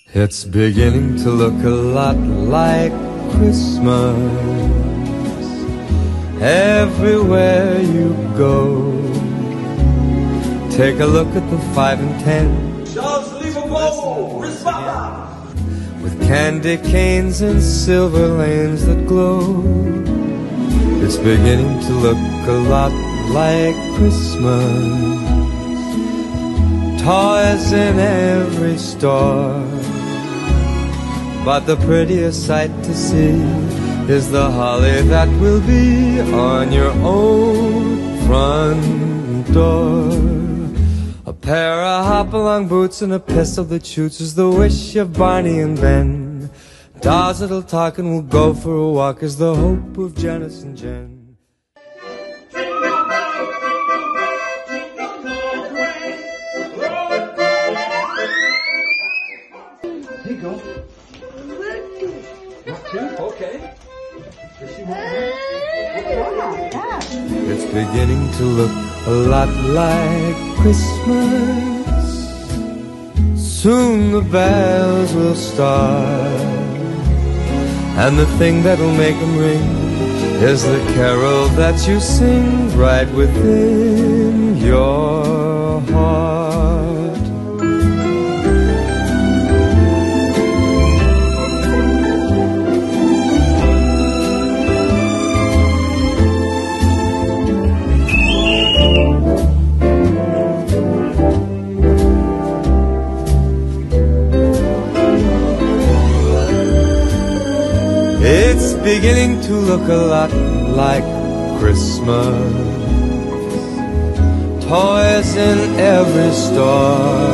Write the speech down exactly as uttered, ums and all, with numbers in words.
It's beginning to look a lot like Christmas everywhere you go. Take a look at the five and ten with candy canes and silver lanes that glow. It's beginning to look a lot like Christmas. Toys in every store, but the prettiest sight to see is the holly that will be on your own front door. A pair of hop-along boots and a pistol that shoots is the wish of Barney and Ben. Dolls that'll talk and will go for a walk is the hope of Janice and Jen. Here you go. Okay. It's beginning to look a lot like Christmas. Soon the bells will start, and the thing that'll make them ring is the carol that you sing right within your heart. It's beginning to look a lot like Christmas. Toys in every store,